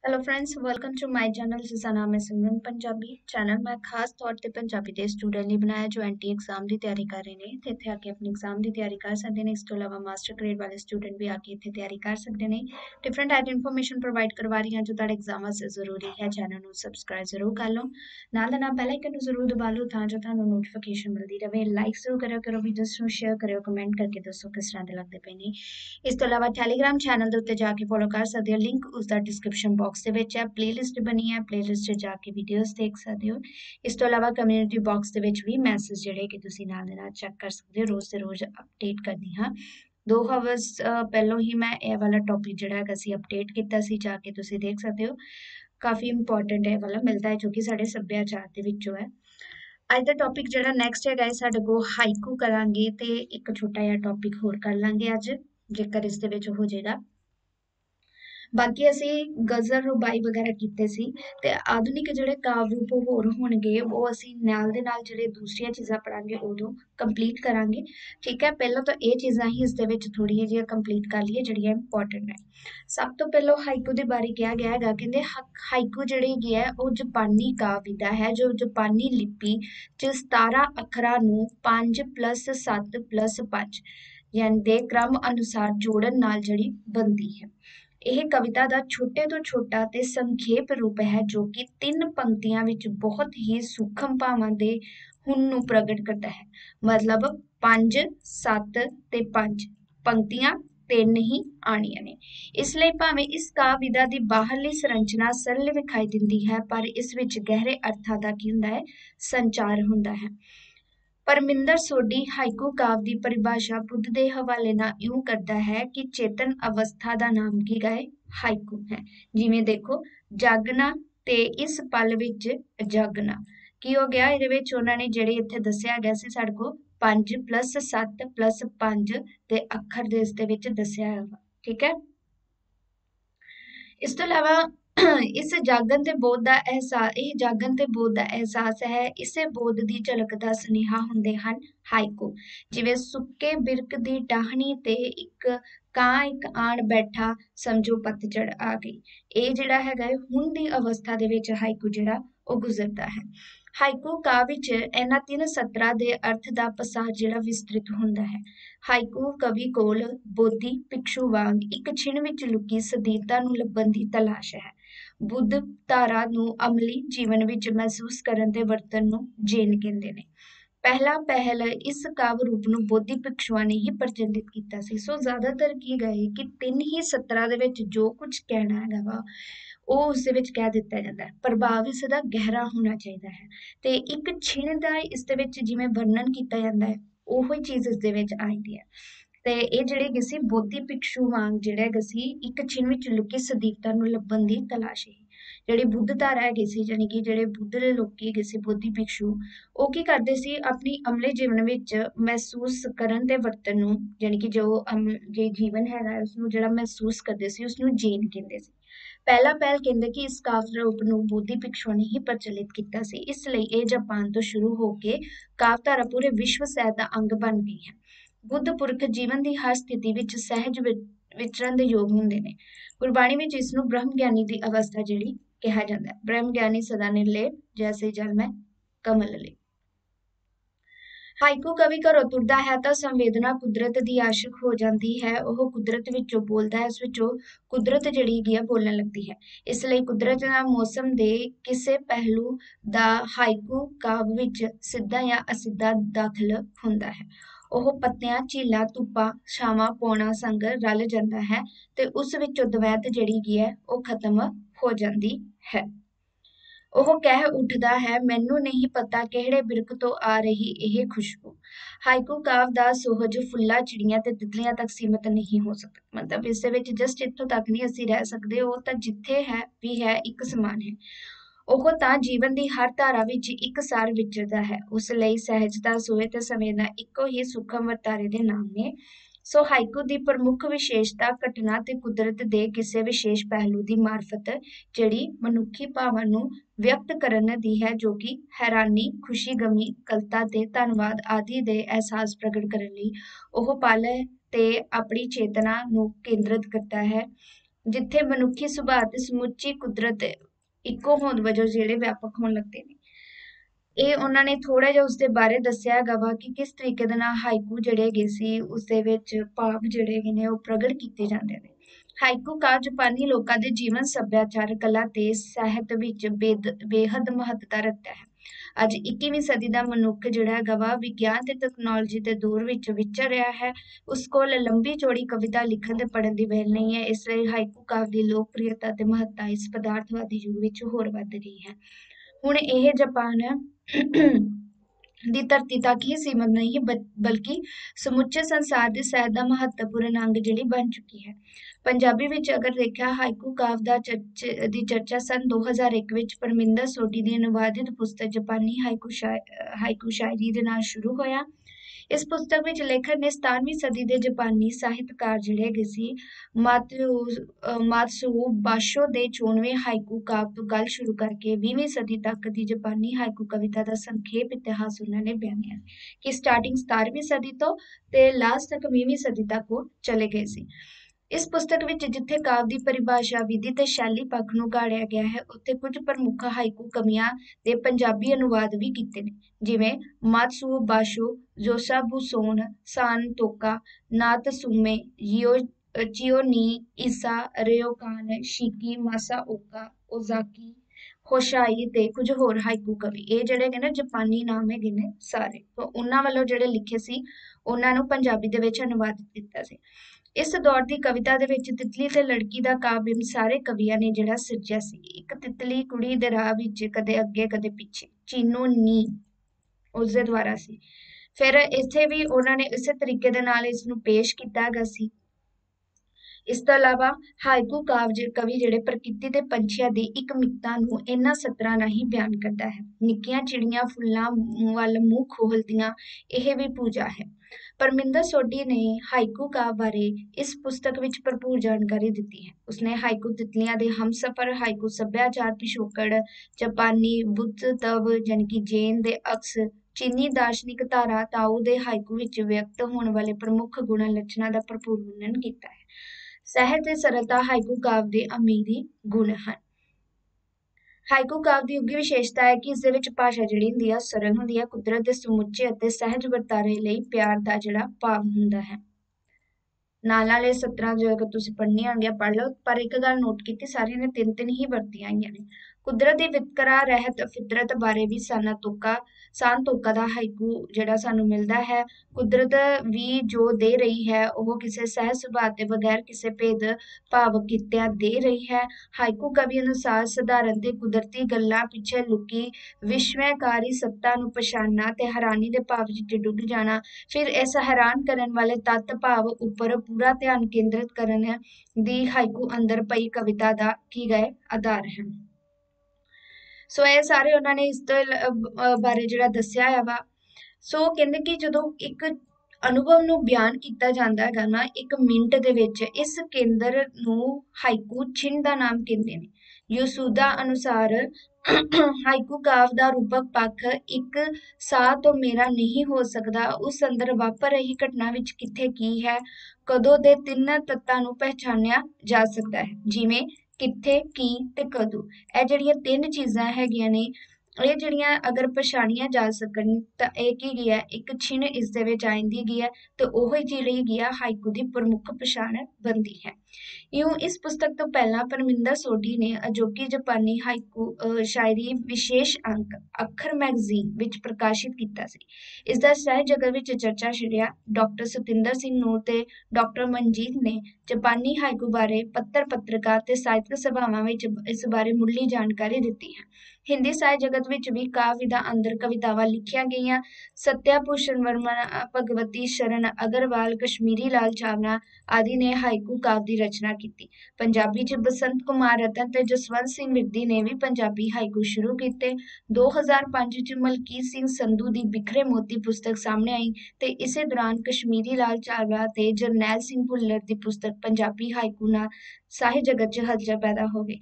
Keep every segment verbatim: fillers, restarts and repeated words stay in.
Hello friends welcome to my channel ਜਿਸ ਦਾ ਨਾਮ ਹੈ ਸਿਮਰਨ ਪੰਜਾਬੀ ਚੈਨਲ। ਮੈਂ ਖਾਸ ਤੌਰ ਤੇ ਪੰਜਾਬੀ ਦੇ ਸਟੂਡੈਂਟ ਲਈ ਬਣਾਇਆ ਜੋ ਐਨਟੀ ਐਗਜ਼ਾਮ ਦੀ ਤਿਆਰੀ ਕਰ ਰਹੇ ਨੇ ਤੇ ਇੱਥੇ ਆ ਕੇ ਆਪਣੀ ਐਗਜ਼ਾਮ ਦੀ ਤਿਆਰੀ ਕਰ ਸਕਦੇ ਨੇ। ਇਸ ਤੋਂ ਇਲਾਵਾ ਮਾਸਟਰ ਗ੍ਰੇਡ ਵਾਲੇ ਸਟੂਡੈਂਟ ਵੀ ਆ ਕੇ ਇੱਥੇ ਤਿਆਰੀ ਕਰ ਸਕਦੇ ਨੇ। ਡਿਫਰੈਂਟ ਟਾਈਪ ਦੀ ਇਨਫੋਰਮੇਸ਼ਨ ਪ੍ਰੋਵਾਈਡ ਕਰਵਾ ਰਹੀ ਹਾਂ ਜੋ ਤੁਹਾਡੇ ਐਗਜ਼ਾਮ ਵਾਸਤੇ ਜ਼ਰੂਰੀ ਹੈ। ਚੈਨਲ ਨੂੰ ਸਬਸਕ੍ਰਾਈਬ ਜ਼ਰੂਰ ਕਰ ਲਓ, ਨਾਲ ਦੇ ਨਾਲ ਬੈਲ ਆਈਕਨ ਨੂੰ ਜ਼ਰੂਰ ਦਬਾ ਲਓ ਤਾਂ ਜੋ ਤੁਹਾਨੂੰ ਨੋਟੀਫਿਕੇਸ਼ਨ ਮਿਲਦੀ ਰਹੇ। ਲਾਈਕ ਜ਼ਰੂਰ ਕਰਿਓ ਕਰੋ ਵੀਡੀਓਜ਼ ਨੂੰ, ਸ਼ੇਅਰ ਕਰਿਓ, ਕਮੈਂਟ ਕਰਕੇ ਦੱਸੋ ਕਿਸ ਤਰ੍ਹਾਂ ਦੇ ਲੱਗਦੇ ਪਏ ਨੇ। ਇਸ ਤੋਂ ਇਲਾਵਾ ਟੈਲੀਗ੍ਰਾਮ ਚੈਨਲ ਦੇ ਉੱਤੇ ਜਾ ਕੇ ਫੋਲੋ ਕਰ ਸਕਦੇ ਹੋ, ਲਿੰਕ ਉਸ ਦਾ ਡਿਸਕ੍ਰਿਪਸ਼ਨ ਬਾਕਸ ਦੇ ਵਿੱਚ ਹੈ। ਪਲੇਲਿਸਟ ਬਣੀ ਹੈ, ਪਲੇਲਿਸਟ 'ਚ ਜਾ ਕੇ ਵੀਡੀਓਜ਼ ਦੇਖ ਸਕਦੇ ਹੋ। ਇਸ ਤੋਂ ਇਲਾਵਾ ਕਮਿਊਨਿਟੀ ਬਾਕਸ ਦੇ ਵਿੱਚ ਵੀ ਮੈਸੇਜ ਜਿਹੜੇ ਕਿ ਤੁਸੀਂ ਨਾਲ ਦੇ ਨਾਲ ਚੈੱਕ ਕਰ ਸਕਦੇ ਹੋ। ਰੋਜ਼ ਦੇ ਰੋਜ਼ ਅਪਡੇਟ ਕਰਦੀ ਹਾਂ। ਦੋ ਹਵਰਸ ਪਹਿਲਾਂ ਹੀ ਮੈਂ ਇਹ ਵਾਲਾ ਟੌਪਿਕ ਜਿਹੜਾ ਹੈਗਾ ਸੀ ਅਪਡੇਟ ਕੀਤਾ ਸੀ, ਜਾ ਕੇ ਤੁਸੀਂ ਦੇਖ ਸਕਦੇ ਹੋ। ਕਾਫੀ ਇੰਪੋਰਟੈਂਟ ਇਹ ਵਾਲਾ ਮਿਲਦਾ ਹੈ ਜੋ ਕਿ ਸਾਡੇ ਸੱਭਿਆਚਾਰ ਦੇ ਵਿੱਚੋਂ ਹੈ। ਅੱਜ ਦਾ ਟੌਪਿਕ ਜਿਹੜਾ ਨੈਕਸਟ ਹੈਗਾ ਸਾਡੇ ਕੋਲ ਹਾਈਕੂ ਕਰਾਂਗੇ ਤੇ ਇੱਕ ਛੋਟਾ ਜਿਹਾ ਟੌਪਿਕ ਹੋਰ ਕਰ ਲਾਂਗੇ ਅੱਜ, ਜੇਕਰ ਇਸ ਦੇ ਵਿੱਚ ਹੋ ਜਾਏਗਾ। ਬਾਕੀ ਅਸੀਂ ਗਜ਼ਲ ਰੁਬਾਈ ਵਗੈਰਾ ਕੀਤੇ ਸੀ ਤੇ ਆਧੁਨਿਕ ਜਿਹੜੇ ਕਾਵ ਰੂਪ ਹੋਰ ਹੋਣਗੇ ਉਹ ਅਸੀਂ ਨਾਲ ਦੇ ਨਾਲ ਜਿਹੜੇ ਦੂਸਰੀਆਂ ਚੀਜ਼ਾਂ ਪੜਾਂਗੇ ਉਦੋਂ ਕੰਪਲੀਟ ਕਰਾਂਗੇ। ਠੀਕ ਹੈ, ਪਹਿਲਾਂ ਤਾਂ ਇਹ ਚੀਜ਼ਾਂ ਹੀ ਇਸ ਦੇ ਵਿੱਚ ਥੋੜ੍ਹੀਆਂ ਜਿਹੀਆਂ ਕੰਪਲੀਟ ਕਰ ਲਈਏ ਜਿਹੜੀਆਂ ਇੰਪੋਰਟੈਂਟ ਹੈ। ਸਭ ਤੋਂ ਪਹਿਲਾਂ ਹਾਈਕੂ ਦੇ ਬਾਰੇ ਕਿਹਾ ਗਿਆ ਹੈਗਾ, ਕਹਿੰਦੇ ਹਾਈਕੂ ਜਿਹੜੀ ਹੈਗੀ ਹੈ ਉਹ ਜਾਪਾਨੀ ਕਾਵਿ ਵਿਧਾ ਹੈ ਜੋ ਜਾਪਾਨੀ ਲਿਪੀ 'ਚ ਸਤਾਰਾਂ ਅੱਖਰਾਂ ਨੂੰ ਪੰਜ ਪਲੱਸ ਸੱਤ ਪਲੱਸ ਪੰਜ ਯਾਨੀ ਦੇ ਕ੍ਰਮ ਅਨੁਸਾਰ ਜੋੜਨ ਨਾਲ ਜਿਹੜੀ ਬਣਦੀ ਹੈ। ਇਹ ਕਵਿਤਾ ਦਾ ਛੋਟੇ ਤੋਂ ਛੋਟਾ ਤੇ ਸੰਖੇਪ ਰੂਪ ਹੈ ਜੋ ਕਿ ਤਿੰਨ ਪੰਕਤੀਆਂ ਵਿੱਚ ਬਹੁਤ ਹੀ ਸੂਖਮ ਭਾਵਾਂ ਦੇ ਹੁਣ ਨੂੰ ਪ੍ਰਗਟ ਕਰਦਾ ਹੈ। ਮਤਲਬ ਪੰਜ ਸੱਤ ਤੇ ਪੰਜ ਪੰਕਤੀਆਂ ਤਿੰਨ ਹੀ ਆਣੀਆਂ ਨੇ। ਇਸ ਲਈ ਭਾਵੇਂ ਇਸ ਕਾਵਿ ਵਿਧਾ ਦੀ ਬਾਹਰਲੀ ਸੰਰਚਨਾ ਸਰਲ ਵਿਖਾਈ ਦਿੰਦੀ ਹੈ ਪਰ ਇਸ ਵਿੱਚ ਗਹਿਰੇ ਅਰਥਾਂ ਦਾ ਕੀ ਹੁੰਦਾ ਹੈ, ਸੰਚਾਰ ਹੁੰਦਾ ਹੈ। ਪਰਮਿੰਦਰ ਸੋਢੀ ਹਾਈਕੂ ਕਾਵਿ ਦੀ ਪਰਿਭਾਸ਼ਾ ਬੁੱਧ ਦੇ ਹਵਾਲੇ ਨਾਲ ਇਉਂ ਕਰਦਾ ਹੈ ਕਿ ਚੇਤਨ ਅਵਸਥਾ ਦਾ ਨਾਮ ਕੀ ਹੈ, ਹਾਈਕੂ ਹੈ। ਜਿਵੇਂ ਦੇਖੋ ਜਾਗਣਾ ਤੇ ਇਸ ਪਲ ਵਿੱਚ ਜਾਗਣਾ ਕੀ ਹੋ ਗਿਆ, ਇਹਦੇ ਵਿੱਚ ਉਹਨਾਂ ਨੇ ਜਿਹੜੇ ਇੱਥੇ ਦੱਸਿਆ ਗਿਆ ਸੀ ਸਾਡੇ ਕੋਲ ਪੰਜ ਪਲੱਸ ਸੱਤ ਪਲੱਸ ਪੰਜ ਤੇ ਅੱਖਰ ਦੇ ਇਸ ਦੇ ਵਿੱਚ ਦੱਸਿਆ ਹੈ। ਠੀਕ ਹੈ, ਇਸ ਤੋਂ ਇਲਾਵਾ ਇਸ ਜਾਗਣ ਤੇ ਬੋਧ ਦਾ ਅਹਿਸਾਸ ਇਹ ਜਾਗਣ ਤੇ ਬੋਧ ਦਾ ਅਹਿਸਾਸ ਹੈ। ਇਸੇ ਬੋਧ ਦੀ ਝਲਕ ਦਾ ਸੁਨੇਹਾ ਹੁੰਦੇ ਹਨ ਹਾਈਕੂ। ਜਿਵੇਂ ਸੁੱਕੇ ਬਿਰਕ ਦੀ ਟਾਹਣੀ ਤੇ ਇੱਕ ਕਾਂ ਇੱਕ ਆਣ ਬੈਠਾ ਸਮਝੋ ਪਤਝੜ ਆ ਗਈ। ਇਹ ਜਿਹੜਾ ਹੈਗਾ ਹੁਣ ਦੀ ਅਵਸਥਾ ਦੇ ਵਿੱਚ ਹਾਈਕੂ ਜਿਹੜਾ ਉਹ ਗੁਜ਼ਰਦਾ ਹੈ। ਹਾਈਕੂ ਕਾਵਿ ਵਿੱਚ ਇਹਨਾਂ ਤਿੰਨ ਸਤਰਾਂ ਦੇ ਅਰਥ ਦਾ ਪਸਾਰ ਜਿਹੜਾ ਵਿਸਤ੍ਰਿਤ ਹੁੰਦਾ ਹੈ। ਹਾਈਕੂ ਕਵੀ ਕੋਲ ਬੋਧੀ ਭਿਕਸ਼ੂ ਵਾਂਗ ਇੱਕ ਛਿਣ ਵਿੱਚ ਲੁਕੀ ਸਦੀਵਤਾ ਨੂੰ ਲੱਭਣ ਦੀ ਤਲਾਸ਼ ਹੈ। ਬੁੱਧ ਧਾਰਾ ਨੂੰ ਅਮਲੀ ਜੀਵਨ ਵਿੱਚ ਮਹਿਸੂਸ ਕਰਨ ਤੇ ਵਰਤਨ ਨੂੰ ਜੇਨ ਕਹਿੰਦੇ ਨੇ। ਪਹਿਲਾ ਪਹਿਲ ਇਸ ਕਾਵਿ ਰੂਪ ਨੂੰ ਬੋਧੀ ਭਿਕਸ਼ੂਆਂ ਨੇ ਹੀ ਪ੍ਰਚਲਿਤ ਕੀਤਾ ਸੀ। ਸੋ ਜ਼ਿਆਦਾਤਰ ਕੀ ਗਏ ਕਿ ਤਿੰਨ ਹੀ ਸਤਰਾਂ ਦੇ ਵਿੱਚ ਜੋ ਕੁਝ ਕਹਿਣਾ ਹੈਗਾ ਵਾ ਉਹ ਉਸ ਦੇ ਵਿੱਚ ਕਹਿ ਦਿੱਤਾ ਜਾਂਦਾ ਹੈ। ਪ੍ਰਭਾਵ ਇਸ ਦਾ ਗਹਿਰਾ ਹੋਣਾ ਚਾਹੀਦਾ ਹੈ ਤੇ ਇੱਕ ਛਿਣ ਦਾ ਇਸ ਦੇ ਵਿੱਚ ਜਿਵੇਂ ਵਰਣਨ ਕੀਤਾ ਜਾਂਦਾ ਹੈ ਉਹੋ ਹੀ ਚੀਜ਼ ਇਸ ਦੇ ਵਿੱਚ ਆਉਂਦੀ ਹੈ। ਤੇ ਇਹ ਜਿਹੜੇ ਹੈਗੇ ਸੀ ਬੋਧੀ ਭਿਕਸ਼ੂ ਵਾਂਗ ਜਿਹੜਾ ਹੈਗਾ ਸੀ ਇੱਕ ਛਿਣ ਵਿੱਚ ਲੁਕੀ ਸਦੀਵਤਾ ਨੂੰ ਲੱਭਣ ਦੀ ਤਲਾਸ਼ ਹੈ। ਜਿਹੜੀ ਬੁੱਧ ਧਾਰਾ ਹੈਗੀ ਸੀ ਯਾਨੀ ਕਿ ਜਿਹੜੇ ਬੁੱਧ ਦੇ ਲੋਕੀ ਹੈਗੇ ਸੀ ਬੋਧੀ ਭਿਕਸ਼ੂ, ਉਹ ਕੀ ਕਰਦੇ ਸੀ ਆਪਣੀ ਅਮਲੇ ਜੀਵਨ ਵਿੱਚ ਮਹਿਸੂਸ ਕਰਨ ਤੇ ਵਰਤਨ ਨੂੰ ਯਾਨੀ ਕਿ ਜੋ ਅਮ ਜੇ ਜੀਵਨ ਹੈਗਾ ਉਸਨੂੰ ਜਿਹੜਾ ਮਹਿਸੂਸ ਕਰਦੇ ਸੀ ਉਸਨੂੰ ਜੇਨ ਕਹਿੰਦੇ ਸੀ। ਪਹਿਲਾ ਪਹਿਲ ਕਹਿੰਦੇ ਕਿ ਇਸ ਕਾਵਿ ਰੂਪ ਨੂੰ ਬੋਧੀ ਭਿਕਸ਼ੂਆਂ ਨੇ ਹੀ ਪ੍ਰਚਲਿਤ ਕੀਤਾ ਸੀ। ਇਸ ਲਈ ਇਹ ਜਾਪਾਨ ਤੋਂ ਸ਼ੁਰੂ ਹੋ ਕੇ ਕਾਵਿ-ਧਾਰਾ ਪੂਰੇ ਵਿਸ਼ਵ ਸਾਹਿਤ ਦਾ ਅੰਗ ਬਣ ਗਈ ਹੈ। ਬੁੱਧ ਪੁਰਖ ਜੀਵਨ ਦੀ ਹਰ ਸਥਿਤੀ ਵਿੱਚ ਸਹਿਜ ਵਿਚਰਨ ਦੇ ਯੋਗ ਹੁੰਦੇ ਨੇ। ਗੁਰਬਾਣੀ ਵਿੱਚ ਇਸ ਨੂੰ ਬ੍ਰਹਮ ਗਿਆਨੀ ਦੀ ਅਵਸਥਾ ਜਿਹੜੀ ਕਿਹਾ ਜਾਂਦਾ ਹੈ। ਬ੍ਰਹਮ ਗਿਆਨੀ ਸਦਾ ਨਿਰਲੇਪ ਜੈਸੇ ਜਲ ਮੈਂ ਕਮਲ ਲੇ। ਹਾਈਕੂ ਕਵੀ ਘਰੋਂ ਤੁਰਦਾ ਹੈ ਤਾਂ ਸੰਵੇਦਨਾ ਕੁਦਰਤ ਦੀ ਆਸ਼ਿਕ ਹੋ ਜਾਂਦੀ ਹੈ। ਉਹ ਕੁਦਰਤ ਵਿੱਚੋਂ ਬੋਲਦਾ ਹੈ, ਉਸ ਵਿੱਚੋਂ ਕੁਦਰਤ ਜਿਹੜੀ ਹੈਗੀ ਆ ਬੋਲਣ ਲੱਗਦੀ ਹੈ। ਇਸ ਲਈ ਕੁਦਰਤ ਦਾ ਮੌਸਮ ਦੇ ਕਿਸੇ ਪਹਿਲੂ ਦਾ ਹਾਈਕੂ ਕਾਵਿ ਵਿੱਚ ਸਿੱਧਾ ਜਾਂ ਅਸਿੱਧਾ ਦਾਖਲ ਹੁੰਦਾ ਹੈ। ਉਹ ਪੱਤਿਆਂ ਝੀਲਾਂ ਧੁੱਪਾਂ ਛਾਵਾਂ ਪੌਣਾ ਸੰਗ ਰਲ ਜਾਂਦਾ ਹੈ ਤੇ ਉਸ ਵਿੱਚੋਂ ਦਵੈਤ ਜਿਹੜੀ ਹੈਗੀ ਹੈ ਉਹ ਖਤਮ ਹੋ ਜਾਂਦੀ ਹੈ। ਉਹ ਕਹਿ ਉੱਠਦਾ ਹੈ, ਮੈਨੂੰ ਨਹੀਂ ਪਤਾ ਕਿਹੜੇ ਬਿਰਖ ਤੋਂ ਆ ਰਹੀ ਇਹ ਖੁਸ਼ਬੂ। ਹਾਈਕੂ ਕਾਵਿ ਦਾ ਸੋਹਜ ਫੁੱਲਾਂ ਚਿੜੀਆਂ ਤੇ ਤਿਤਲੀਆਂ ਤੱਕ ਸੀਮਿਤ ਨਹੀਂ ਹੋ ਸਕਦਾ। ਮਤਲਬ ਇਸ ਦੇ ਵਿੱਚ ਜਸਟ ਇੱਥੋਂ ਤੱਕ ਨਹੀਂ ਅਸੀਂ ਰਹਿ ਸਕਦੇ, ਉਹ ਤਾਂ ਜਿੱਥੇ ਹੈ ਵੀ ਹੈ ਇੱਕ ਸਮਾਨ ਹੈ। ਉਹ ਤਾਂ ਜੀਵਨ ਦੀ ਹਰ ਧਾਰਾ ਵਿੱਚ ਇੱਕ ਸਾਰ ਵਿਚਰਦਾ ਹੈ। ਉਸ ਲਈ ਸਹਿਜਤਾ ਸੋਏ ਤੇ ਸੰਵੇਦਨਾ ਇੱਕੋ ਹੀ ਸੂਖਮ ਵਰਤਾਰੇ ਦੇ ਨਾਮ ਨੇ। ਸੋ ਹਾਈਕੂ ਦੀ ਪ੍ਰਮੁੱਖ ਵਿਸ਼ੇਸ਼ਤਾ ਘਟਨਾ ਤੇ ਕੁਦਰਤ ਦੇ ਕਿਸੇ ਵਿਸ਼ੇਸ਼ ਪਹਿਲੂ ਦੀ ਮਾਰਫਤ ਜਿਹੜੀ ਮਨੁੱਖੀ ਭਾਵਾਂ ਨੂੰ ਵਿਅਕਤ ਕਰਨ ਦੀ ਹੈ, ਜੋ ਕਿ ਹੈਰਾਨੀ, ਖੁਸ਼ੀ, ਗਮੀ, ਕਲਤਾ ਤੇ ਧੰਨਵਾਦ ਆਦਿ ਦੇ ਅਹਿਸਾਸ ਪ੍ਰਗਟ ਕਰਨ ਲਈ ਉਹ ਪਲ ਤੇ ਆਪਣੀ ਚੇਤਨਾ ਨੂੰ ਕੇਂਦਰਿਤ ਕਰਦਾ ਹੈ। जिथे मनुखी सुभाਅ ते समुची कुदरत इक्को होंद वजों ਜਿਹੜੇ व्यापक होण लगते ਨੇ। ਇਹ ਉਹਨਾਂ ਨੇ ਥੋੜਾ ਜਿਹਾ ਉਸਦੇ ਬਾਰੇ ਦੱਸਿਆ ਹੈਗਾ ਵਾ ਕਿ ਕਿਸ ਤਰੀਕੇ ਦੇ ਨਾਲ ਹਾਈਕੂ ਜਿਹੜੇ ਹੈਗੇ ਸੀ ਉਸਦੇ ਵਿੱਚ ਭਾਵ ਜਿਹੜੇ ਹੈਗੇ ਨੇ ਉਹ ਪ੍ਰਗਟ ਕੀਤੇ ਜਾਂਦੇ ਨੇ। ਹਾਈਕੂ ਕਾਵਿ ਜਾਪਾਨੀ ਲੋਕਾਂ ਦੇ ਜੀਵਨ, ਸੱਭਿਆਚਾਰ, ਕਲਾ ਤੇ ਸਾਹਿਤ ਵਿੱਚ ਬੇਦ ਬੇਹੱਦ ਮਹੱਤਤਾ ਰੱਖਦਾ ਹੈ। ਅੱਜ ਇੱਕੀਵੀਂ ਸਦੀ ਦਾ ਮਨੁੱਖ ਜਿਹੜਾ ਹੈਗਾ ਵਾ ਵਿਗਿਆਨ ਤੇ ਤਕਨਾਲੋਜੀ ਦੇ ਦੌਰ ਵਿੱਚ ਵਿਚਰ ਰਿਹਾ ਹੈ। ਉਸ ਕੋਲ ਲੰਬੀ ਚੌੜੀ ਕਵਿਤਾ ਲਿਖਣ ਤੇ ਪੜ੍ਹਨ ਦੀ ਵੇਲ ਨਹੀਂ ਹੈ। ਇਸ ਲਈ ਹਾਈਕੂ ਕਾਵਿ ਦੀ ਲੋਕਪ੍ਰਿਯਤਾ ਤੇ ਮਹੱਤਤਾ ਇਸ ਪਦਾਰਥਵਾਦੀ ਯੁੱਗ ਵਿੱਚ ਹੋਰ ਵੱਧ ਰਹੀ ਹੈ। ਹੁਣ ਇਹ ਜਾਪਾਨ ਦੀ ਧਰਤੀ ਤੱਕ ਹੀ ਸੀਮਤ ਨਹੀਂ ਬ ਬਲਕਿ ਸਮੁੱਚੇ ਸੰਸਾਰ ਦੇ ਸਾਹਿਤ ਦਾ ਮਹੱਤਵਪੂਰਨ ਅੰਗ ਜਿਹੜੀ ਬਣ ਚੁੱਕੀ ਹੈ। ਪੰਜਾਬੀ ਵਿੱਚ ਅਗਰ ਦੇਖਿਆ ਹਾਈਕੂ ਕਾਵਿ ਦਾ ਚਰਚ ਦੀ ਚਰਚਾ ਸਨ ਦੋ ਹਜ਼ਾਰ ਇੱਕ ਵਿੱਚ ਪਰਮਿੰਦਰ ਸੋਢੀ ਦੀ ਅਨੁਵਾਦਿਤ ਪੁਸਤਕ ਜਾਪਾਨੀ ਹਾਈਕੂ ਸ਼ਾਇ ਹਾਈਕੂ ਸ਼ਾਇਰੀ ਦੇ ਨਾਲ ਸ਼ੁਰੂ ਹੋਇਆ। ਇਸ ਪੁਸਤਕ ਵਿੱਚ ਲੇਖਕ ਨੇ ਸਤਾਰਵੀਂ ਸਦੀ ਦੇ ਜਾਪਾਨੀ ਸਾਹਿਤਕਾਰ ਜਿਹੜੇ ਹੈਗੇ ਸੀ ਮਾਤਸੂ ਮਾਤਸੂ ਬਾਸ਼ੋ ਦੇ ਚੋਣਵੇਂ ਹਾਈਕੂ ਕਾਵਿ ਤੋਂ ਗੱਲ ਸ਼ੁਰੂ ਕਰਕੇ ਵੀਹਵੀਂ ਸਦੀ ਤੱਕ ਦੀ ਜਾਪਾਨੀ ਹਾਈਕੂ ਕਵਿਤਾ ਦਾ ਸੰਖੇਪ ਇਤਿਹਾਸ ਉਹਨਾਂ ਨੇ ਬਿਆਨਿਆ ਕਿ ਸਟਾਰਟਿੰਗ ਸਤਾਰਵੀਂ ਸਦੀ ਤੋਂ ਤੇ ਲਾਸਟ ਤੱਕ ਵੀਹਵੀਂ ਸਦੀ ਤੱਕ ਉਹ ਚਲੇ ਗਏ ਸੀ। ਇਸ ਪੁਸਤਕ ਵਿੱਚ ਜਿੱਥੇ ਕਾਵਿ ਦੀ ਪਰਿਭਾਸ਼ਾ, ਵਿਧੀ ਤੇ ਸ਼ੈਲੀ ਪੱਖ ਨੂੰ ਘਾੜਿਆ ਗਿਆ ਹੈ, ਉੱਥੇ ਕੁਝ ਪ੍ਰਮੁੱਖ ਹਾਈਕੂ ਕਵੀਆਂ ਦੇ ਪੰਜਾਬੀ ਅਨੁਵਾਦ ਵੀ ਕੀਤੇ ਨੇ, ਜਿਵੇਂ ਮਾਤਸੂਓ ਬਾਸ਼ੋ, ਜੋਸਾਬੂ ਸੋਨ, ਸਾਨ ਤੋਕਾ, ਨਾਤਸੂਮੇ, ਯੀਓ ਚੀਓ ਨੀ, ਈਸਾ, ਰਿਓਕਾਨ, ਸ਼ਿਕੀ, ਮਾਸਾਓਕਾ, ਓਜ਼ਾਕੀ, ਹੋਸ਼ਾਈ ਤੇ ਕੁਝ ਹੋਰ ਹਾਈਕੂ ਕਵੀ। ਇਹ ਜਿਹੜੇ ਹੈਗੇ ਨੇ ਜਾਪਾਨੀ ਨਾਮ ਹੈਗੇ ਨੇ ਸਾਰੇ, ਤੋਂ ਉਹਨਾਂ ਵੱਲੋਂ ਜਿਹੜੇ ਲਿਖੇ ਸੀ ਉਹਨਾਂ ਨੂੰ ਪੰਜਾਬੀ ਦੇ ਵਿੱਚ ਅਨੁਵਾਦਿਤ ਕੀਤਾ ਸੀ। ਇਸ ਦੌਰ ਦੀ ਕਵਿਤਾ ਦੇ ਵਿੱਚ ਤਿਤਲੀ ਤੇ ਲੜਕੀ ਦਾ ਕਾਵਿ ਸਾਰੇ ਕਵੀਆਂ ਨੇ ਜਿਹੜਾ ਸਿਰਜਿਆ ਸੀ। ਇੱਕ ਤਿਤਲੀ ਕੁੜੀ ਦੇ ਰਾਹ ਵਿੱਚ ਕਦੇ ਅੱਗੇ ਕਦੇ ਪਿੱਛੇ, ਚੀਨੋ ਨੀ ਉਸਦੇ ਦੁਆਰਾ ਸੀ। ਫਿਰ ਇੱਥੇ ਵੀ ਉਹਨਾਂ ਨੇ ਇਸੇ ਤਰੀਕੇ ਦੇ ਨਾਲ ਇਸ ਨੂੰ ਪੇਸ਼ ਕੀਤਾ ਹੈਗਾ ਸੀ। ਇਸ ਤੋਂ ਇਲਾਵਾ ਹਾਈਕੂ ਕਾਵਿ ਕਵੀ ਜਿਹੜੇ ਪ੍ਰਕਿਰਤੀ ਤੇ ਪੰਛੀਆਂ ਦੀ ਇੱਕ ਮਿੱਕਤਾ ਨੂੰ ਇਹਨਾਂ ਸਤਰਾਂ ਰਾਹੀਂ ਬਿਆਨ ਕਰਦਾ ਹੈ। ਨਿੱਕੀਆਂ ਚਿੜੀਆਂ ਫੁੱਲਾਂ ਵੱਲ ਮੂੰਹ ਖੋਲਦੀਆਂ, ਇਹ ਵੀ ਪੂਜਾ ਹੈ। ਪਰਮਿੰਦਰ ਸੋਢੀ ਨੇ ਹਾਈਕੂ ਕਾਵਿ ਬਾਰੇ ਇਸ ਪੁਸਤਕ ਵਿੱਚ ਭਰਪੂਰ ਜਾਣਕਾਰੀ ਦਿੱਤੀ ਹੈ। ਉਸਨੇ ਹਾਈਕੂ ਤਿਤਲੀਆਂ ਦੇ ਹਮਸਫਰ, ਹਾਈਕੂ ਸੱਭਿਆਚਾਰ ਪਿਛੋਕੜ, ਜਾਪਾਨੀ ਬੁੱਧ ਤਵ ਯਾਨੀ ਕਿ ਜੈਨ ਦੇ ਅਕਸ, ਚੀਨੀ ਦਾਰਸ਼ਨਿਕ ਧਾਰਾ ਤਾਓ ਦੇ ਹਾਈਕੂ ਵਿੱਚ ਵਿਅਕਤ ਹੋਣ ਵਾਲੇ ਪ੍ਰਮੁੱਖ ਗੁਣਾਂ ਲੱਛਣਾਂ ਦਾ ਭਰਪੂਰ ਵਰਣਨ ਕੀਤਾ ਹੈ। ਸਾਹਿਤ ਤੇ ਸਰਲਤਾ ਹਾਈਕੂ ਕਾਵਿ ਦੇ ਅਮੀਰੀ ਗੁਣ ਹਨ। ਹਾਈਕੂ ਕਾਵਿ ਦੀ ਉੱਘੀ ਵਿਸ਼ੇਸ਼ਤਾ ਹੈ ਕਿ ਇਸ ਦੇ ਵਿੱਚ ਭਾਸ਼ਾ ਜਿਹੜੀ ਹੁੰਦੀ ਆ ਸਰਲ ਹੁੰਦੀ ਹੈ। ਕੁਦਰਤ ਦੇ ਸਮੁੱਚੇ ਅਤੇ ਸਹਿਜ ਵਰਤਾਰੇ ਲਈ ਪਿਆਰ ਦਾ ਜਿਹੜਾ ਭਾਵ ਹੁੰਦਾ ਹੈ। ਨਾਲ ਨਾਲ ਇਹ ਸਤਰਾਂ ਜੇਕਰ ਤੁਸੀਂ ਪੜ੍ਹਨੀਆਂ ਹੋਣਗੀਆਂ ਪੜ੍ਹ ਲਓ, ਪਰ ਇੱਕ ਗੱਲ ਨੋਟ ਕੀਤੀ ਸਾਰੀਆਂ ਨੇ ਤਿੰਨ ਤਿੰਨ ਹੀ ਵਰਤੀਆਂ ਹੋਈਆਂ ਨੇ। ਕੁਦਰਤ ਦੀ ਵਿਤਕਰਾ ਰਹਿਤ ਫਿਤਰਤ ਬਾਰੇ ਵੀ ਸਾਨਾ ਤੋਕਾ ਸਾਨ ਤੋਕਾ ਦਾ ਹਾਈਕੂ ਜਿਹੜਾ ਸਾਨੂੰ ਮਿਲਦਾ ਹੈ। ਕੁਦਰਤ ਵੀ ਜੋ ਦੇ ਰਹੀ ਹੈ ਉਹ ਕਿਸੇ ਸਹਿਜ ਸੁਭਾਅ ਦੇ ਬਗੈਰ ਕਿਸੇ ਭੇਦ ਭਾਵ ਕੀਤਿਆਂ ਦੇ ਰਹੀ ਹੈ। ਹਾਈਕੂ ਕਵੀ ਅਨੁਸਾਰ ਸਧਾਰਨ ਤੇ ਕੁਦਰਤੀ ਗੱਲਾਂ ਪਿੱਛੇ ਲੁਕੀ ਵਿਸ਼ਵੈਕਾਰੀ ਸੱਤਾ ਨੂੰ ਪਛਾਣਨਾ ਤੇ ਹੈਰਾਨੀ ਦੇ ਭਾਵ ਵਿੱਚ ਡੁੱਬ ਜਾਣਾ, ਫਿਰ ਇਸ ਹੈਰਾਨ ਕਰਨ ਵਾਲੇ ਤੱਤ ਭਾਵ ਉੱਪਰ ਪੂਰਾ ਧਿਆਨ ਕੇਂਦਰਿਤ ਕਰਨ ਦੀ ਹਾਈਕੂ ਅੰਦਰ ਪਈ ਕਵਿਤਾ ਦਾ ਕੀ ਗਏ ਆਧਾਰ ਹੈ। ਸੋ ਇਹ ਸਾਰੇ ਉਹਨਾਂ ਨੇ ਇਸ ਤੋਂ ਬਾਰੇ ਜਿਹੜਾ ਦੱਸਿਆ ਹੈ ਵਾ। ਸੋ ਕਹਿੰਦੇ ਕਿ ਜਦੋਂ ਇੱਕ ਅਨੁਭਵ ਨੂੰ ਬਿਆਨ ਕੀਤਾ ਜਾਂਦਾ ਹੈਗਾ ਨਾ ਇੱਕ ਮਿੰਟ ਦੇ ਵਿੱਚ, ਇਸ ਕੇਂਦਰ ਨੂੰ ਹਾਈਕੂ ਛਿੰਨ ਦਾ ਨਾਮ ਕਹਿੰਦੇ ਨੇ। ਯੋਸੂਦਾ ਅਨੁਸਾਰ ਹਾਈਕੂ ਕਾਵਿ ਦਾ ਰੂਪਕ ਪੱਖ ਇੱਕ ਸਾਹ ਤੋਂ ਮੇਰਾ ਨਹੀਂ ਹੋ ਸਕਦਾ, ਉਸ ਅੰਦਰ ਵਾਪਰ ਰਹੀ ਘਟਨਾ ਵਿੱਚ ਕਿੱਥੇ ਕੀ ਹੈ, ਕਦੋਂ ਦੇ ਤਿੰਨ ਤੱਤਾਂ ਨੂੰ ਪਹਿਚਾਨਿਆ ਜਾ ਸਕਦਾ ਹੈ, ਜਿਵੇਂ ਕਿੱਥੇ, ਕੀ ਤੇ ਕਦੋਂ। ਇਹ ਜਿਹੜੀਆਂ ਤਿੰਨ ਚੀਜ਼ਾਂ ਹੈਗੀਆਂ ਨੇ, ਇਹ ਜਿਹੜੀਆਂ ਅਗਰ ਪਛਾਣੀਆਂ ਜਾ ਸਕਣ ਤਾਂ ਇਹ ਕੀ ਗਿਆ ਇੱਕ ਛਿਣ ਇਸ ਦੇ ਵਿੱਚ ਆਂਦੀ ਗਈ ਹੈ ਤੇ ਉਹੀ ਜਿਹੜੀ ਗਿਆ ਹਾਈਕੂ ਦੀ ਪ੍ਰਮੁੱਖ ਪਛਾਣ ਬਣਦੀ ਹੈ। ਇਉਂ ਇਸ ਪੁਸਤਕ ਤੋਂ ਪਹਿਲਾਂ ਪਰਮਿੰਦਰ ਸੋਢੀ ਨੇ ਅਜੋਕੀ ਜਾਪਾਨੀ ਹਾਈਕੂ ਸ਼ਾਇਰੀ ਵਿਸ਼ੇਸ਼ ਅੰਕ ਅੱਖਰ ਮੈਗਜ਼ੀਨ ਵਿੱਚ ਪ੍ਰਕਾਸ਼ਿਤ ਕੀਤਾ ਸੀ। ਇਸ ਦਾ ਸਾਹਿਤ ਜਗਤ ਵਿੱਚ ਚਰਚਾ ਛਿੜਿਆ। ਡਾਕਟਰ ਸਤਿੰਦਰ ਸਿੰਘ ਨੂਰ ਤੇ ਡਾਕਟਰ ਮਨਜੀਤ ਨੇ ਜਾਪਾਨੀ ਹਾਈਕੂ ਬਾਰੇ ਪੱਤਰ ਪੱਤਰਕਾਰ ਤੇ ਸਾਹਿਤਕ ਸਭਾਵਾਂ ਵਿੱਚ ਇਸ ਬਾਰੇ ਮੁੱਢਲੀ ਜਾਣਕਾਰੀ ਦਿੱਤੀ ਹੈ। ਹਿੰਦੀ ਸਾਹਿਤ ਜਗਤ ਵਿੱਚ ਵੀ ਕਾਵਿ ਦਾ ਅੰਦਰ ਕਵਿਤਾਵਾਂ ਲਿਖੀਆਂ ਗਈਆਂ। ਸਤਿਆ ਭੂਸ਼ਣ ਵਰਮਾ, ਭਗਵਤੀ ਸ਼ਰਨ ਅਗਰਵਾਲ, ਕਸ਼ਮੀਰੀ ਲਾਲ ਚਾਵਲਾ ਆਦਿ ਨੇ ਹਾਈਕੂ ਕਾਵਿ ਦੀ ਰਚਨਾ ਕੀਤੀ। ਪੰਜਾਬੀ 'ਚ ਬਸੰਤ ਕੁਮਾਰ ਰਤਨ ਤੇ ਜਸਵੰਤ ਸਿੰਘ ਵਿਰਦੀ ਨੇ ਵੀ ਪੰਜਾਬੀ ਹਾਈਕੂ ਸ਼ੁਰੂ ਕੀਤੇ। ਦੋ ਹਜ਼ਾਰ ਪੰਜ 'ਚ ਮਲਕੀਤ ਸਿੰਘ ਸੰਧੂ ਦੀ ਬਿਖਰੇ ਮੋਤੀ ਪੁਸਤਕ ਸਾਹਮਣੇ ਆਈ ਤੇ ਇਸੇ ਦੌਰਾਨ ਕਸ਼ਮੀਰੀ ਲਾਲ ਚਾਵਲਾ ਤੇ ਜਰਨੈਲ ਸਿੰਘ ਭੁੱਲਰ ਦੀ ਪੁਸਤਕ ਪੰਜਾਬੀ ਹਾਈਕੂ ਨਾਲ ਸਾਹਿਤ ਜਗਤ 'ਚ ਹਲਚਲ ਪੈਦਾ ਹੋ ਗਈ।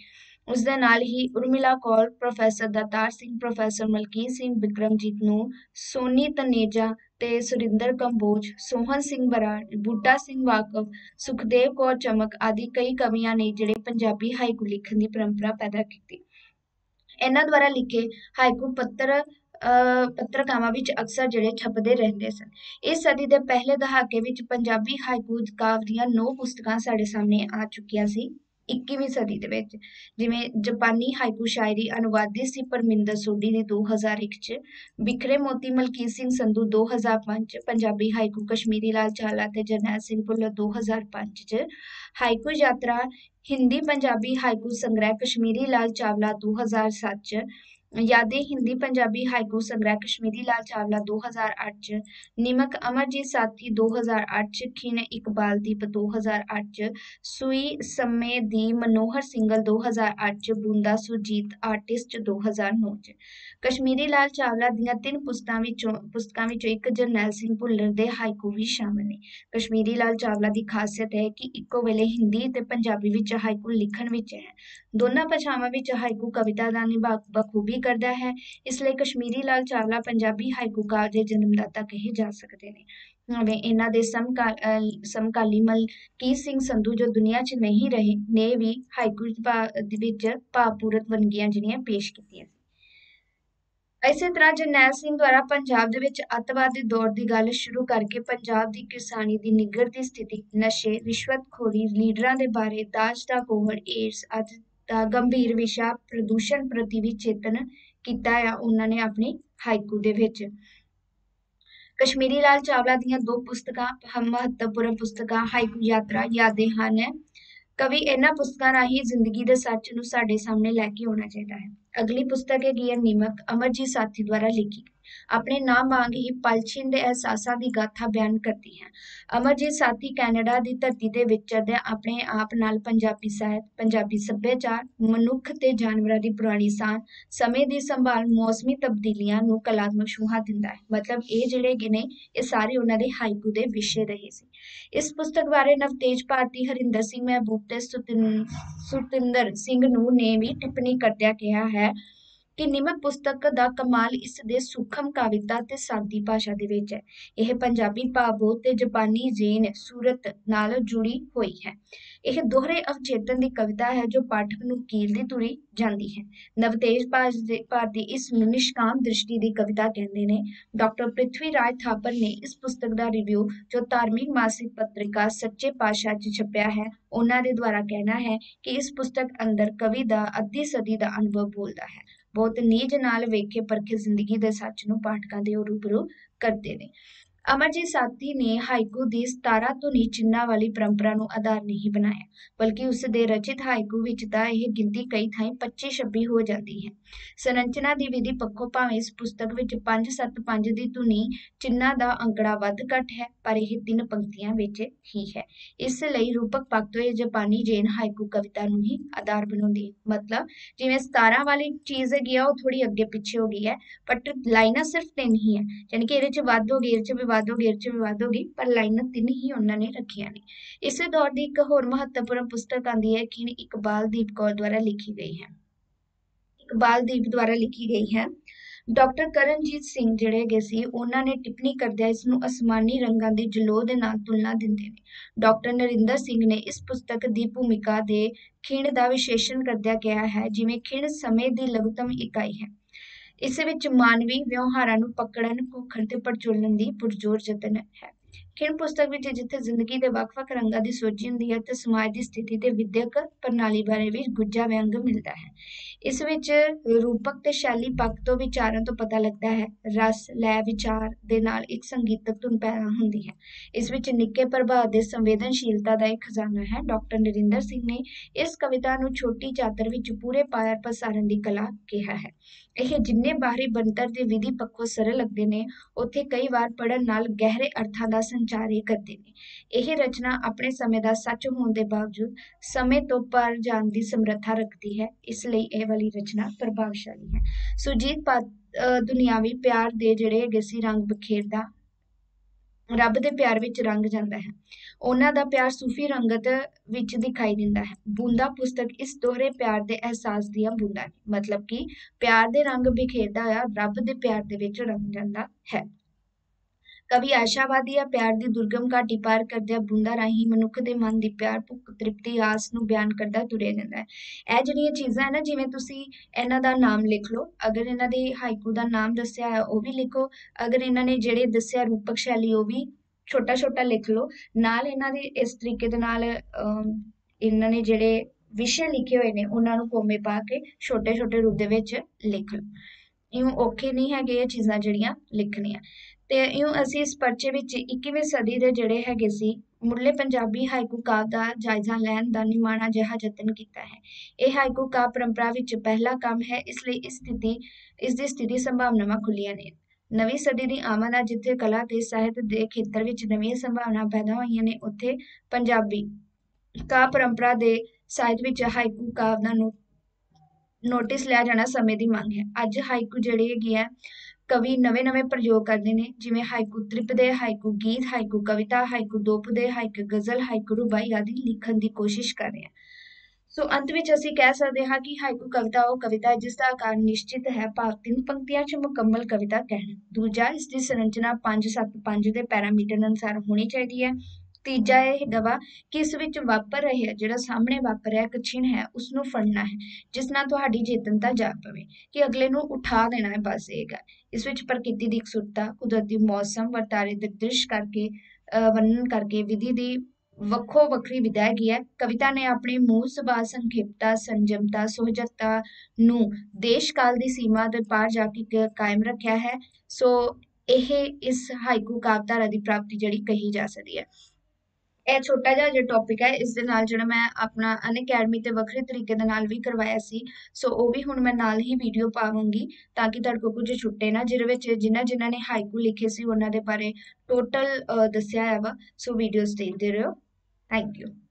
ਉਸ ਦੇ ਨਾਲ ਹੀ ਉਰਮਿਲਾ ਕੌਰ, ਪ੍ਰੋਫੈਸਰ ਦਾਤਾਰ ਸਿੰਘ, ਪ੍ਰੋਫੈਸਰ ਮਲਕੀਤ ਸਿੰਘ, ਬਿਕਰਮਜੀਤ ਨੂੰ, ਸੋਨੀ ਤਨੇਜਾ ਤੇ ਸੁਰਿੰਦਰ ਕੰਬੋਜ, ਸੋਹਨ ਸਿੰਘ ਬਰਾੜ, ਬੂਟਾ ਸਿੰਘ ਵਾਕਫ, ਸੁਖਦੇਵ ਕੌਰ ਚਮਕ ਆਦਿ ਕਈ ਕਵੀਆਂ ਨੇ ਜਿਹੜੇ ਪੰਜਾਬੀ ਹਾਈਕੂ ਲਿਖਣ ਦੀ ਪਰੰਪਰਾ ਪੈਦਾ ਕੀਤੀ। ਇਹਨਾਂ ਦੁਆਰਾ ਲਿਖੇ ਹਾਈਕੂ ਪੱਤਰ ਅਹ ਪੱਤਰਕਾਵਾਂ ਵਿੱਚ ਅਕਸਰ ਜਿਹੜੇ ਛਪਦੇ ਰਹਿੰਦੇ ਸਨ। ਇਸ ਸਦੀ ਦੇ ਪਹਿਲੇ ਦਹਾਕੇ ਵਿੱਚ ਪੰਜਾਬੀ ਹਾਈਕੂ ਕਾਵਿ ਦੀਆਂ ਨੌ ਪੁਸਤਕਾਂ ਸਾਡੇ ਸਾਹਮਣੇ ਆ ਚੁੱਕੀਆਂ ਸੀ। ਇੱਕੀਵੀਂ ਸਦੀ ਦੇ ਵਿੱਚ ਜਿਵੇਂ ਜਾਪਾਨੀ ਹਾਈਕੂ ਸ਼ਾਇਰੀ ਅਨੁਵਾਦੀ ਸੀ ਪਰਮਿੰਦਰ ਸੋਢੀ ਦੀ ਦੋ ਹਜ਼ਾਰ ਇੱਕ 'ਚ, ਬਿਖਰੇ ਮੋਤੀ ਮਲਕੀਤ ਸਿੰਘ ਸੰਧੂ ਦੋ ਹਜ਼ਾਰ ਪੰਜ 'ਚ, ਪੰਜਾਬੀ ਹਾਈਕੂ ਕਸ਼ਮੀਰੀ ਲਾਲ ਚਾਵਲਾ ਤੇ ਜਰਨੈਲ ਸਿੰਘ ਭੁੱਲਰ ਦੋ ਹਜ਼ਾਰ ਪੰਜ 'ਚ, ਹਾਈਕੂ ਯਾਤਰਾ ਹਿੰਦੀ ਪੰਜਾਬੀ ਹਾਈਕੂ ਸੰਗ੍ਰਹਿ ਕਸ਼ਮੀਰੀ ਲਾਲ ਚਾਵਲਾ ਦੋ ਹਜ਼ਾਰ ਸੱਤ 'ਚ, यादें हिंदी पंजाबी हाइकू संग्रह कश्मीरी लाल चावला दो हज़ार आठ च, निमक अमरजीत साथी दो हज़ार आठ च, खिन इकबाल दीप दो हज़ार आठ च, सुई सम्मे दी मनोहर सिंगल दो हज़ार आठ च, बूंदा सुरजीत आर्टिस्ट दो हज़ार नौ च। कश्मीरी लाल चावला दियां तीन पुस्तकां विचों पुस्तकां विचों एक जरनैल सिंह भुल्लर दे हाइकू भी शामिल ने। कश्मीरी लाल चावला की खासियत है कि इक्को वेले हिंदी ते पंजाबी विच हाइकू लिखण विच है। दोनों भाषावां विच हाइकू कविता दा निभा बखूबी करदा है, इसलिए कश्मीरी लाल चावला पंजाबी हाइकू काव्य के जन्मदाता कहे जा सकते हैं। हमें इन्हां दे समकाल समकाली मलकीत सिंह संधू जो दुनिया च नहीं रहे ने भी हाइकू विच भावपूरक वंगियां जिहड़ियां पेश कीतियां। इसे तरह जरनैल सिंह द्वारा पंजाब दे विच अतवाद दे दौर की गल शुरू करके पंजाब की किसानी की निगड़ती स्थिति, नशे, रिश्वतखोरी, लीडरां दे बारे, दाज दा कोहड़, एड्स आदि दा गंभीर विशा प्रदूषण प्रति भी चेतन किया है उन्होंने अपनी हाइकू दे विच। कश्मीरी लाल चावला दियां दो पुस्तकां महत्वपूर्ण पुस्तकां हाइकू यात्रा, यादें हन। कवि इन्हां पुस्तकां राही जिंदगी दे सच नूं साडे सामने लैके आउणा चाहीदा है। अगली पुस्तक है निमक, अमरजीत साथी द्वारा लिखी, अपने नाम वांग ही पलछिन दे एहसासां दी गाथा बयान करती है। अमरजीत साथी कैनेडा दी धरती ते विचरदे अपने आप नाल पंजाबी साहित, पंजाबी सभ्याचार, मनुख ते जानवरां दी पुरानी सांझ, समय दी संभाल, मौसमी तब्दीलियां नूं कलात्मक छूहा दिंदा है। मतलब ये जिहड़े गे ने ये सारे उन्हां दे हाइकू दे विशे रहे सी। इस पुस्तक बारे नवतेज भारती, हरिंदर सिंह महबूब ते सुतिंदर सिंह नूं ने भी टिप्पणी करदिया कहा है कि निमक पुस्तक दा कमाल इस दे सूखम काविता ते सादी भाषा दे विच है। यह पंजाबी भावबोध ते जापानी जीन सूरत नाल जुड़ी हुई है। यह दोहरे अवचेतन की कविता है जो पाठक नूं कीलदी तुरी जांदी है। नवतेज भारती इस नूं निष्काम दृष्टि की कविता कहते हैं। डॉक्टर पृथ्वी राज थापर ने इस पुस्तक का रिव्यू जो धार्मिक मासिक पत्रिका सच्चे पातशाह च छपया है उन्हां दे द्वारा कहना है कि इस पुस्तक अंदर कवि का अद्धी सदी का अनुभव बोलता है। बहुत नीज नाल वेखे परखे जिंदगी दे सच नूं पाठकां दे रूबरू करते ने। अमरजीत साथी ने हाइकू दी सतारा धुनी चिन्हां वाली परंपरा नूं आधार नहीं बनाया, बल्कि उस दे रचित हाइकू विच तां यह गिनती कई थाई पच्ची छब्बी हो जाती है। संरचना दी विधि पक्खों भावें इस पुस्तक विच पंज सत्त पंज दी धुनी चिन्हां दा अंकड़ा वध घट है, पर यह तीन पंक्तियां विच ही है। इस लई रूपक पक्ष तों यह जापानी जैन हाइकू कविता नूं ही आधार बनाउंदी है। मतलब जिवें सतारा वाली चीज़ हैगी आ, वो थोड़ी अगे पिछे हो गई है, बट लाइनां सिर्फ तीन ही है, यानी कि इहदे च वध हो गई, इहदे च भी वध हो गई, इहदे च भी वध हो गई, पर लाइनां तीन ही उन्हां ने रखियां ने। इसे दौर की एक होर महत्वपूर्ण पुस्तक आंदी है कि इकबाल दीप कौर द्वारा लिखी गई है। इकबाल दीप द्वारा लिखी गई है। डॉक्टर करणजीत सिंह जिहड़े हैगे सी उन्हां ने टिप्पणी करदिआं इस नूं आसमानी रंगां दी जलों दे नाल तुलना दिंदे ने। डॉक्टर नरिंदर सिंह ने इस पुस्तक दी भूमिका दे खिण दा विशेषण करदिआं कहा है जिवें खिण समय दी लघुतम इकाई है। इस विच मानवी व्यवहारां नूं पकड़न, घोखण ते पड़चोलण दी पुरजोर यतन है। खिण पुस्तक विच जिथे जिंदगी दे वख-वख रंगां दी सोची हुंदी है ते समाज दी स्थिति ते विद्यक प्रणाली बारे भी गुज्जा व्यंग मिलदा है। इस विच रूपक ते शैली पक्ष तो विचारां तो पता लगता है, रस लै विचार दे नाल एक संगीतक धुन पैदा हुंदी है। इस विच निक्के प्रभाव दे संवेदनशीलता दा एक खजाना है। डॉक्टर नरिंदर सिंह ने इस कविता नूं छोटी चादर विच पूरे पायर पसारन दी कला कहा है। यह जिन्ने बाहरी बनतर ते विधि पक्षों सरल लगते हैं, उत्थे कई बार पढ़न नाल गहरे अर्थां दा संचार ही करते हैं। यह रचना अपने समय का सच होने के बावजूद समय तो पर जान की समर्था रखती है, इसलिए यह वाली रचना प्रभावशाली है। सुरजीत दुनियावी प्यार दे जिहड़े हैगे सी रंग बखेरदा ਰੱਬ ਦੇ ਪਿਆਰ ਵਿੱਚ ਰੰਗ ਜਾਂਦਾ ਹੈ। ਉਹਨਾਂ ਦਾ ਪਿਆਰ ਸੂਫੀ ਰੰਗਤ ਵਿੱਚ ਦਿਖਾਈ ਦਿੰਦਾ ਹੈ। ਬੂੰਦਾਂ ਪੁਸਤਕ ਇਸ ਦੋਹਰੇ ਪਿਆਰ ਦੇ ਅਹਿਸਾਸ ਦੀਆਂ ਬੂੰਦਾਂ ਨੇ, ਮਤਲਬ ਕਿ ਪਿਆਰ ਦੇ ਰੰਗ ਬਿਖੇਰਦਾ ਹੋਇਆ ਰੱਬ ਦੇ ਪਿਆਰ ਦੇ ਵਿੱਚ ਰੰਗ ਜਾਂਦਾ ਹੈ। ਕਵੀ ਆਸ਼ਾਵਾਦੀ ਆ ਪਿਆਰ ਦੀ ਦੁਰਗਮ ਘਾਟੀ ਪਾਰ ਕਰਦਿਆਂ ਬੂੰਦਾਂ ਰਾਹੀਂ ਮਨੁੱਖ ਦੇ ਮਨ ਦੀ ਪਿਆਰ ਭੁੱਖ ਤ੍ਰਿਪਤੀ ਆਸ ਨੂੰ ਬਿਆਨ ਕਰਦਾ ਤੁਰਿਆ ਜਾਂਦਾ ਹੈ। ਇਹ ਜਿਹੜੀਆਂ ਚੀਜ਼ਾਂ ਹੈ ਨਾ, ਜਿਵੇਂ ਤੁਸੀਂ ਇਹਨਾਂ ਦਾ ਨਾਮ ਲਿਖ ਲਓ, ਅਗਰ ਇਹਨਾਂ ਦੇ ਹਾਈਕੂ ਦਾ ਨਾਮ ਦੱਸਿਆ ਹੈ ਉਹ ਵੀ ਲਿਖੋ, ਅਗਰ ਇਹਨਾਂ ਨੇ ਜਿਹੜੇ ਦੱਸਿਆ ਰੂਪਕ ਸ਼ੈਲੀ ਉਹ ਵੀ ਛੋਟਾ ਛੋਟਾ ਲਿਖ ਲਓ ਨਾਲ। ਇਹਨਾਂ ਦੇ ਇਸ ਤਰੀਕੇ ਦੇ ਨਾਲ ਅਮ, ਇਹਨਾਂ ਨੇ ਜਿਹੜੇ ਵਿਸ਼ੇ ਲਿਖੇ ਹੋਏ ਨੇ ਉਹਨਾਂ ਨੂੰ ਕੋਮੇ ਪਾ ਕੇ ਛੋਟੇ ਛੋਟੇ ਰੂਪ ਦੇ ਵਿੱਚ ਲਿਖ ਲਓ। ਇਉਂ ਔਖੇ ਨਹੀਂ ਹੈਗੇ ਇਹ ਚੀਜ਼ਾਂ ਜਿਹੜੀਆਂ ਲਿਖਣੀਆਂ। ਤੇ ਇਉਂ ਅਸੀਂ ਇਸ ਪਰਚੇ ਵਿੱਚ ਇੱਕੀਵੀਂ ਸਦੀ ਦੇ ਜਿਹੜੇ ਹੈਗੇ ਸੀ ਮੁੱਢਲੇ ਪੰਜਾਬੀ ਹਾਈਕੂ ਕਾਵਿ ਦਾ ਜਾਇਜ਼ਾ ਲੈਣ ਦਾ ਨਿਮਾਣਾ ਜਿਹਾ ਯਤਨ ਕੀਤਾ ਹੈ। ਇਹ ਹਾਈਕੂ ਕਾਵਿ ਪਰੰਪਰਾ ਵਿੱਚ ਪਹਿਲਾ ਕੰਮ ਹੈ, ਇਸ ਲਈ ਇਸ ਸਥਿਤੀ ਇਸ ਦੀ ਸਥਿਤੀ ਸੰਭਾਵਨਾਵਾਂ ਖੁੱਲੀਆਂ ਨੇ। ਨਵੀਂ ਸਦੀ ਦੀ ਆਮਦ ਨਾਲ ਜਿੱਥੇ ਕਲਾ ਤੇ ਸਾਹਿਤ ਦੇ ਖੇਤਰ ਵਿੱਚ ਨਵੀਆਂ ਸੰਭਾਵਨਾਵਾਂ ਪੈਦਾ ਹੋਈਆਂ ਨੇ, ਉੱਥੇ ਪੰਜਾਬੀ ਕਾਵਿ ਪਰੰਪਰਾ ਦੇ ਸਾਹਿਤ ਵਿੱਚ ਹਾਈਕੂ ਕਾਵਿ ਦਾ ਨੋਟਿਸ ਲਿਆ ਜਾਣਾ ਸਮੇਂ ਦੀ ਮੰਗ ਹੈ। ਅੱਜ ਹਾਈਕੂ ਜਿਹੜੇ ਹੈਗੇ ਆ ਕਵੀ ਨਵੇਂ ਨਵੇਂ ਪ੍ਰਯੋਗ ਕਰਦੇ ਨੇ, ਜਿਵੇਂ ਹਾਈਕੂ ਤ੍ਰਿਪਦੇ, ਹਾਈਕੂ ਗੀਤ, ਹਾਈਕੂ ਕਵਿਤਾ, ਹਾਈਕੂ ਦੋਪਦੇ, ਹਾਈਕੂ ਗਜ਼ਲ, ਹਾਈਕੂ ਰੁਬਾਈ ਆਦਿ ਲਿਖਣ ਦੀ ਕੋਸ਼ਿਸ਼ ਕਰ ਰਹੇ ਆ। ਸੋ ਅੰਤ ਵਿੱਚ ਅਸੀਂ ਕਹਿ ਸਕਦੇ ਹਾਂ ਕਿ ਹਾਈਕੂ ਕਵਿਤਾ ਉਹ ਕਵਿਤਾ ਹੈ ਜਿਸ ਦਾ ਆਕਾਰ ਨਿਸ਼ਚਿਤ ਹੈ, ਭਾਵ ਤਿੰਨ ਪੰਕਤੀਆਂ 'ਚ ਮੁਕੰਮਲ ਕਵਿਤਾ ਕਹਿਣਾ। ਦੂਜਾ, ਇਸ ਦੀ ਸੰਰਚਨਾ ਪੰਜ ਸੱਤ ਪੰਜ ਦੇ ਪੈਰਾਮੀਟਰ ਅਨੁਸਾਰ ਹੋਣੀ ਚਾਹੀਦੀ ਹੈ। ਤੀਜਾ ਇਹ ਦਵਾ ਕਿ ਇਸ ਵਿੱਚ ਵਾਪਰ ਰਿਹਾ ਜਿਹੜਾ ਸਾਹਮਣੇ ਵਾਪਰ ਰਿਹਾ ਇੱਕ ਛਿਣ ਹੈ ਉਸਨੂੰ ਫੜਨਾ ਹੈ, ਜਿਸ ਨਾਲ ਤੁਹਾਡੀ ਚੇਤਨਤਾ ਜਾਗ ਪਵੇ ਕਿ ਅਗਲੇ ਨੂੰ ਉਠਾ ਦੇਣਾ ਹੈ, ਬਸ ਇਹ ਗੱਲ। ਇਸ ਵਿੱਚ ਪ੍ਰਕਿਰਤੀ ਦੀ ਇਕਸੁਰਤਾ, ਕੁਦਰਤੀ ਮੌਸਮ, ਵਰਤਾਰੇ ਦੇ ਦ੍ਰਿਸ਼ ਕਰਕੇ ਵਰਣਨ ਕਰਕੇ ਵਿਧੀ ਦੀ ਵੱਖੋ ਵੱਖਰੀ ਵਿਧਾ ਹੈਗੀ ਹੈ। ਕਵਿਤਾ ਨੇ ਆਪਣੇ ਮੂਲ ਸੁਭਾਅ, ਸੰਖੇਪਤਾ, ਸੰਜਮਤਾ, ਸੁਹਜਤਾ ਨੂੰ ਦੇਸ਼ ਕਾਲ ਦੀ ਸੀਮਾ ਦੇ ਪਾਰ ਜਾ ਕੇ ਕਾਇਮ ਰੱਖਿਆ ਹੈ। ਸੋ ਇਹ ਇਸ ਹਾਈਕੂ ਕਾਵਿਧਾਰਾ ਦੀ ਪ੍ਰਾਪਤੀ ਜਿਹੜੀ ਕਹੀ ਜਾ ਸਕਦੀ ਹੈ। ਇਹ ਛੋਟਾ ਜਿਹਾ ਜਿਹੜਾ ਟੌਪਿਕ ਹੈ, ਇਸ ਦੇ ਨਾਲ ਜਿਹੜਾ ਮੈਂ ਆਪਣਾ ਅਨਅਕੈਡਮੀ ਤੇ ਵੱਖਰੇ ਤਰੀਕੇ ਦੇ ਨਾਲ ਵੀ ਕਰਵਾਇਆ ਸੀ, ਸੋ ਉਹ ਵੀ ਹੁਣ ਮੈਂ ਨਾਲ ਹੀ ਵੀਡੀਓ ਪਾਵਾਂਗੀ ਤਾਂ ਕਿ ਤੁਹਾਡੇ ਕੋਲ ਕੁਝ ਛੁੱਟੇ ਨਾ, ਜਿਹਦੇ ਵਿੱਚ ਜਿਨ੍ਹਾਂ ਜਿਨ੍ਹਾਂ ਨੇ ਹਾਈਕੂ ਲਿਖੇ ਸੀ ਉਹਨਾਂ ਦੇ ਬਾਰੇ ਟੋਟਲ ਦੱਸਿਆ ਹੈ ਵਾ। ਸੋ ਵੀਡੀਓਜ਼ ਦੇਖਦੇ ਰਹੋ। Thank you.